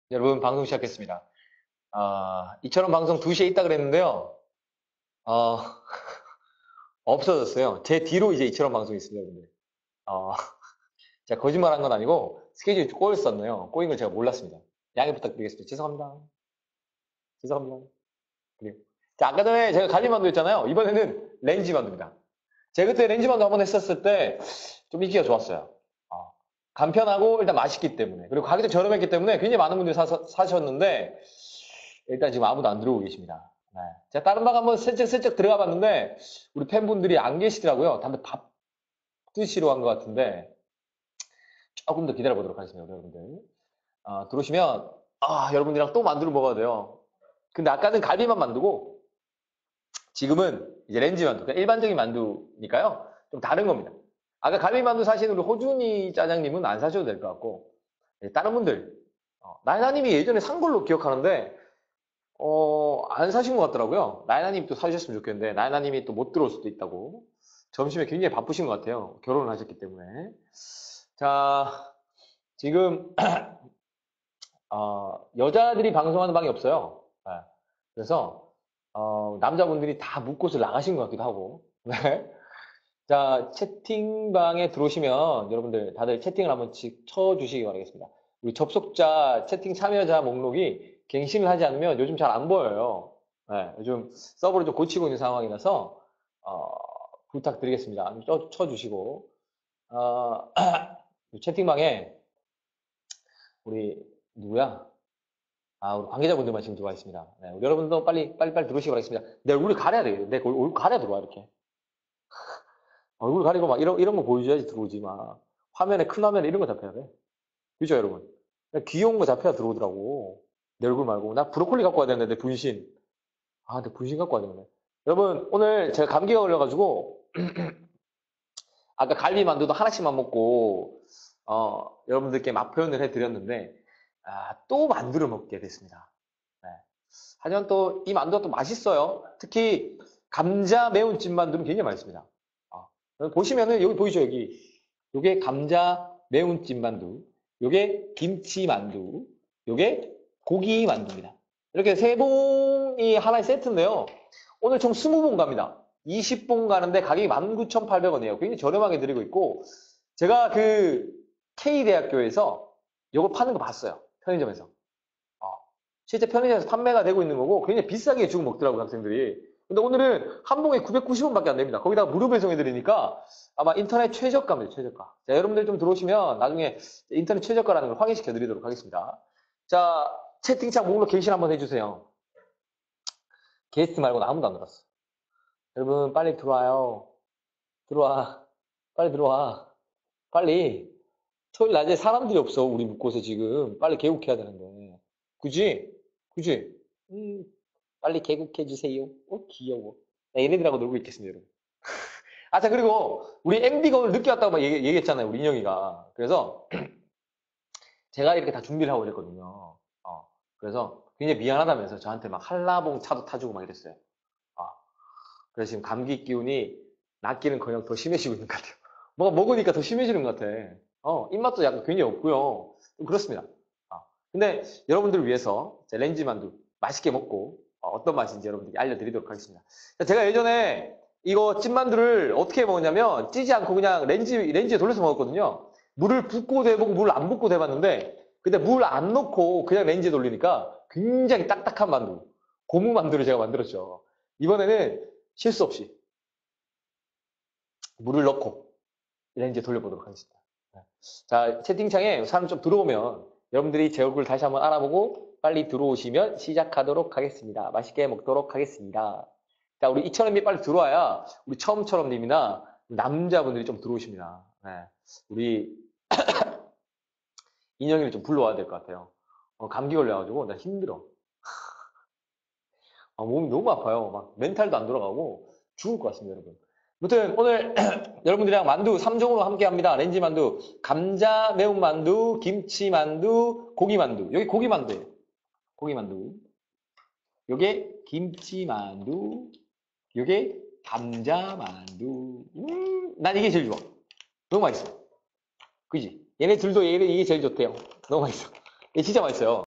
여러분, 방송 시작했습니다. 이처럼 방송 2시에 있다 그랬는데요. 어, 없어졌어요. 제 뒤로 이제 이처럼 방송이 있습니다, 여러분들. 어, 제가 거짓말 한 건 아니고, 스케줄이 꼬였었네요. 꼬인 걸 제가 몰랐습니다. 양해 부탁드리겠습니다. 죄송합니다. 죄송합니다. 그리고. 자, 아까 전에 제가 갈비만두 했잖아요. 이번에는 렌지만두입니다. 제가 그때 렌지만두 한번 했었을 때, 좀 인기가 좋았어요. 어, 간편하고, 일단 맛있기 때문에. 그리고 가격도 저렴했기 때문에 굉장히 많은 분들이 사셨는데, 일단 지금 아무도 안 들어오고 계십니다. 네. 제가 다른 방 한번 슬쩍슬쩍 들어가 봤는데 우리 팬분들이 안 계시더라고요. 다들 밥 드시러 간 것 같은데 조금 더 기다려 보도록 하겠습니다, 여러분들. 들어오시면 여러분들이랑 또 만두를 먹어야 돼요. 근데 아까는 갈비만 만두고 지금은 이제 렌즈 만두, 그러니까 일반적인 만두니까요. 좀 다른 겁니다. 아까 갈비 만두 사신 우리 호준이 짜장님은 안 사셔도 될 것 같고 다른 분들 나이나님이 예전에 산 걸로 기억하는데 안 사신 것 같더라고요. 나이나님 또 사주셨으면 좋겠는데, 나이나님이 또 못 들어올 수도 있다고. 점심에 굉장히 바쁘신 것 같아요. 결혼을 하셨기 때문에. 자, 지금, 여자들이 방송하는 방이 없어요. 네. 그래서, 남자분들이 다 묵곳을 나가신 것 같기도 하고. 네. 자, 채팅방에 들어오시면 여러분들 다들 채팅을 한번 쳐주시기 바라겠습니다. 우리 접속자, 채팅 참여자 목록이 갱신을 하지 않으면 요즘 잘 안 보여요. 네, 요즘 서버를 좀 고치고 있는 상황이라서, 어, 부탁드리겠습니다. 쳐주시고, 어, 채팅방에 우리, 누구야? 우리 관계자분들만 지금 들어와 있습니다. 네, 우리 여러분도 빨리 들어오시기 바라겠습니다. 내 얼굴 가려야 돼요. 내 얼굴 가려야 들어와, 이렇게. 얼굴 가리고 막 이런 거 보여줘야지 들어오지 막. 화면에 큰 화면에 이런 거 잡혀야 돼. 그죠, 여러분? 그냥 귀여운 거 잡혀야 들어오더라고. 내 얼굴 말고. 나 브로콜리 갖고 와야 되는데, 내 분신. 내 분신 갖고 와야 되는데. 여러분, 오늘 제가 감기가 걸려가지고, 아까 갈비 만두도 하나씩만 먹고, 여러분들께 맛 표현을 해드렸는데, 또 만두를 먹게 됐습니다. 네. 하지만 또 이 만두가 또 맛있어요. 특히 감자 매운 찐만두는 굉장히 맛있습니다. 보시면은 여기 보이죠, 여기. 요게 감자 매운 찐만두, 요게 김치 만두, 요게 고기 만두입니다. 이렇게 세 봉이 하나의 세트인데요. 오늘 총 20봉 갑니다. 20봉 가는데 가격이 19,800원이에요. 굉장히 저렴하게 드리고 있고, 제가 그 K대학교에서 요거 파는 거 봤어요. 편의점에서. 어, 실제 편의점에서 판매가 되고 있는 거고 굉장히 비싸게 주고 먹더라고요, 학생들이. 근데 오늘은 한 봉에 990원밖에 안 됩니다. 거기다가 무료 배송해드리니까 아마 인터넷 최저가입니다, 최저가. 자, 여러분들 좀 들어오시면 나중에 인터넷 최저가라는 걸 확인시켜드리도록 하겠습니다. 자, 채팅창 목록 게시 한번 해주세요. 게스트 말고는 아무도 안 들었어. 여러분, 빨리 들어와요. 들어와. 빨리 들어와. 빨리. 토요일 낮에 사람들이 없어, 우리 묶고서 지금. 빨리 개국해야 되는데. 그지? 그지? 음, 빨리 개국해주세요. 귀여워. 나 얘네들하고 놀고 있겠습니다, 여러분. 자, 그리고 우리 MD가 오늘 늦게 왔다고 막 얘기했잖아요, 우리 인형이가. 그래서 제가 이렇게 다 준비를 하고 이랬거든요. 그래서 굉장히 미안하다면서 저한테 막 한라봉 차도 타주고 막 이랬어요. 어, 그래서 지금 감기 기운이 낫기는커녕 더 심해지고 있는 것 같아요. 뭔가 먹으니까 더 심해지는 것 같아. 입맛도 약간 굉장히 없고요. 좀 그렇습니다. 근데 여러분들을 위해서 제 렌지 만두 맛있게 먹고 떤 맛인지 여러분들께 알려드리도록 하겠습니다. 제가 예전에 이거 찐만두를 어떻게 먹었냐면 찌지 않고 그냥 렌지에 돌려서 먹었거든요. 물을 붓고도 해보고 물을 안 붓고도 해봤는데 근데 물 안 넣고 그냥 렌지에 돌리니까 굉장히 딱딱한 만두, 고무 만두를 제가 만들었죠. 이번에는 실수 없이 물을 넣고 렌지에 돌려보도록 하겠습니다. 네. 자, 채팅창에 사람 좀 들어오면 여러분들이 제 얼굴 다시 한번 알아보고 빨리 들어오시면 시작하도록 하겠습니다. 맛있게 먹도록 하겠습니다. 자, 우리 이철원님이 빨리 들어와야 우리 처음처럼님이나 남자분들이 좀 들어오십니다. 네. 우리 인형이를 좀 불러와야 될 것 같아요. 감기 걸려가지고 나 힘들어. 몸이 너무 아파요. 막 멘탈도 안 돌아가고 죽을 것 같습니다, 여러분. 아무튼 오늘 여러분들이랑 만두 3종으로 함께 합니다. 렌지 만두, 감자 매운 만두, 김치 만두, 고기 만두. 여기 고기 만두예요. 고기 만두. 요게 김치 만두, 요게 감자 만두. 난 이게 제일 좋아. 너무 맛있어. 그지? 얘네 둘도 이게 제일 좋대요. 너무 맛있어. 이게 진짜 맛있어요.